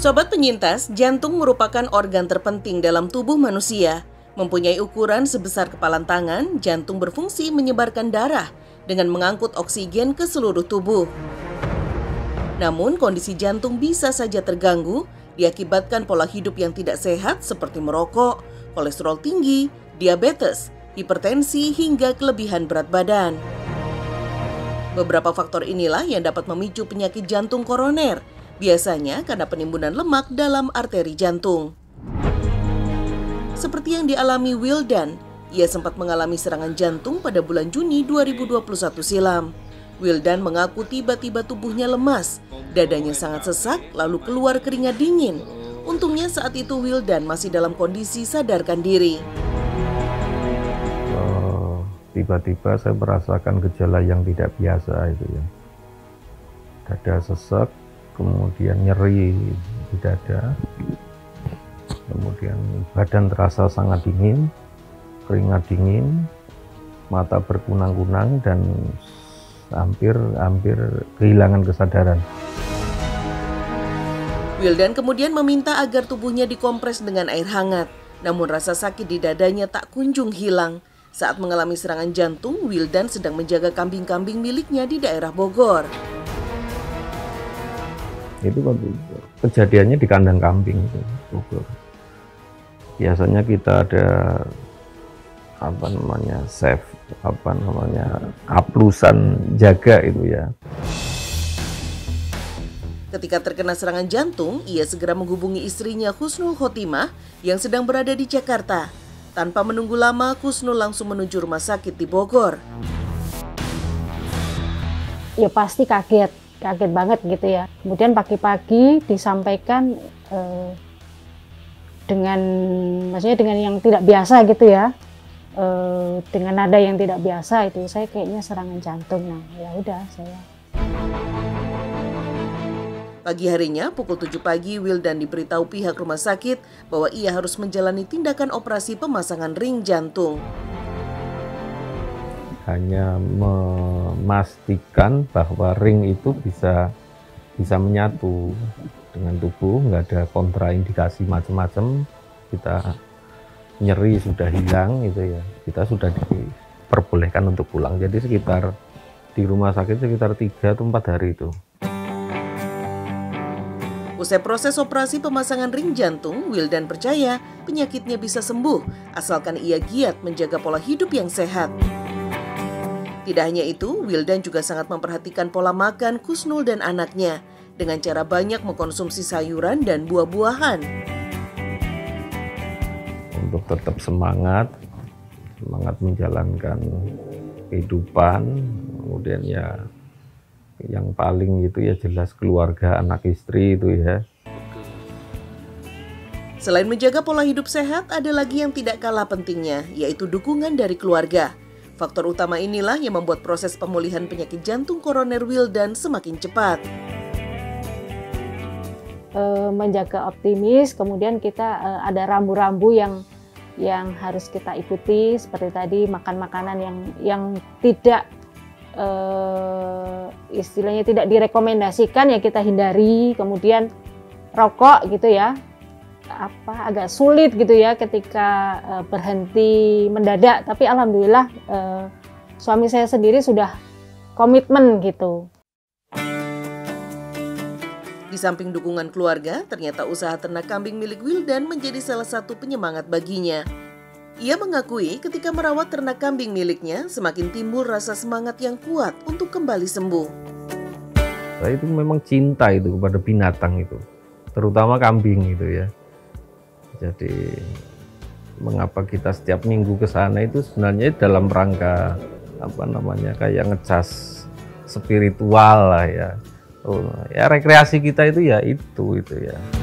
Sobat penyintas, jantung merupakan organ terpenting dalam tubuh manusia. Mempunyai ukuran sebesar kepalan tangan, jantung berfungsi menyebarkan darah dengan mengangkut oksigen ke seluruh tubuh. Namun, kondisi jantung bisa saja terganggu diakibatkan pola hidup yang tidak sehat seperti merokok, kolesterol tinggi, diabetes, hipertensi, hingga kelebihan berat badan. Beberapa faktor inilah yang dapat memicu penyakit jantung koroner, biasanya karena penimbunan lemak dalam arteri jantung. Seperti yang dialami Wildan, ia sempat mengalami serangan jantung pada bulan Juni 2021 silam. Wildan mengaku tiba-tiba tubuhnya lemas, dadanya sangat sesak, lalu keluar keringat dingin. Untungnya saat itu Wildan masih dalam kondisi sadarkan diri. Tiba-tiba saya merasakan gejala yang tidak biasa itu ya. Dada sesak, kemudian nyeri di dada, kemudian badan terasa sangat dingin, keringat dingin, mata berkunang-kunang, dan hampir kehilangan kesadaran. Wildan kemudian meminta agar tubuhnya dikompres dengan air hangat, namun rasa sakit di dadanya tak kunjung hilang. Saat mengalami serangan jantung, Wildan sedang menjaga kambing-kambing miliknya di daerah Bogor. Itu kejadiannya di kandang kambing itu, Bogor. Biasanya kita ada aplusan jaga itu ya. Ketika terkena serangan jantung, ia segera menghubungi istrinya Husnul Khotimah yang sedang berada di Jakarta. Tanpa menunggu lama, Husnul langsung menuju rumah sakit di Bogor. Ya pasti kaget banget gitu ya. Kemudian pagi-pagi disampaikan maksudnya dengan yang tidak biasa gitu ya, dengan nada yang tidak biasa itu, saya kayaknya serangan jantung. Nah ya udah saya. Pagi harinya pukul 7 pagi, Wildan diberitahu pihak rumah sakit bahwa ia harus menjalani tindakan operasi pemasangan ring jantung. Hanya memastikan bahwa ring itu bisa menyatu dengan tubuh, nggak ada kontraindikasi macam-macam. Kita nyeri sudah hilang gitu ya, kita sudah diperbolehkan untuk pulang. Jadi sekitar di rumah sakit sekitar 3 atau 4 hari itu. Usai proses operasi pemasangan ring jantung, Wildan percaya penyakitnya bisa sembuh asalkan ia giat menjaga pola hidup yang sehat. Tidak hanya itu, Wildan juga sangat memperhatikan pola makan Husnul dan anaknya dengan cara banyak mengkonsumsi sayuran dan buah-buahan. Untuk tetap semangat menjalankan kehidupan, kemudian ya yang paling itu ya jelas keluarga, anak istri itu ya. Selain menjaga pola hidup sehat, ada lagi yang tidak kalah pentingnya, yaitu dukungan dari keluarga. Faktor utama inilah yang membuat proses pemulihan penyakit jantung koroner Wildan semakin cepat. Menjaga optimis, kemudian kita ada rambu-rambu yang harus kita ikuti, seperti tadi makan makanan yang tidak istilahnya tidak direkomendasikan ya kita hindari. Kemudian rokok gitu ya, agak sulit gitu ya ketika berhenti mendadak, tapi alhamdulillah suami saya sendiri sudah komitmen gitu. Di samping dukungan keluarga, ternyata usaha ternak kambing milik Wildan menjadi salah satu penyemangat baginya. Ia mengakui ketika merawat ternak kambing miliknya, semakin timbul rasa semangat yang kuat untuk kembali sembuh. Saya itu memang cinta itu kepada binatang itu, terutama kambing itu ya. Jadi mengapa kita setiap minggu ke sana itu sebenarnya dalam rangka kayak ngecas spiritual lah ya. Ya rekreasi kita itu ya itu ya.